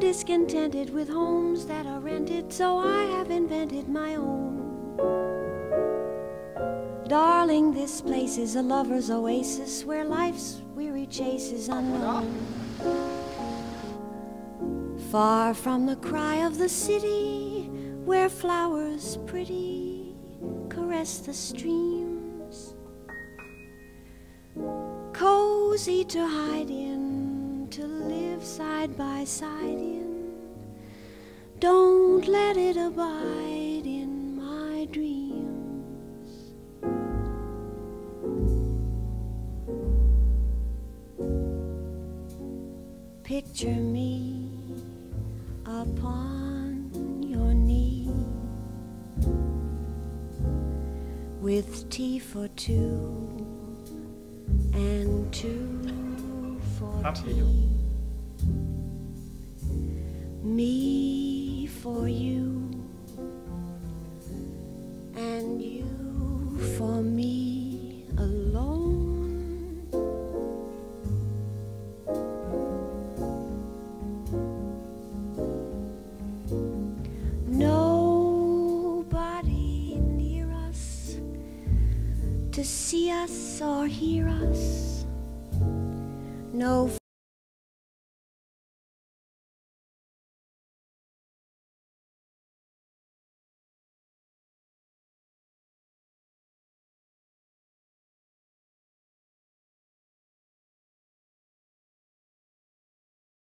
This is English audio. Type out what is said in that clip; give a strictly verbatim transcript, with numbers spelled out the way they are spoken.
discontented with homes that are rented, so I have invented my own. Darling, this place is a lover's oasis where life's weary chase is unknown. Far from the cry of the city, where flowers pretty caress the streams. Cozy to hide in, to live side by side in. Don't let it abide in my dreams. Picture me upon your knee, with tea for two and two for tea. Me for you and you for me alone. Nobody near us to see us or hear us. No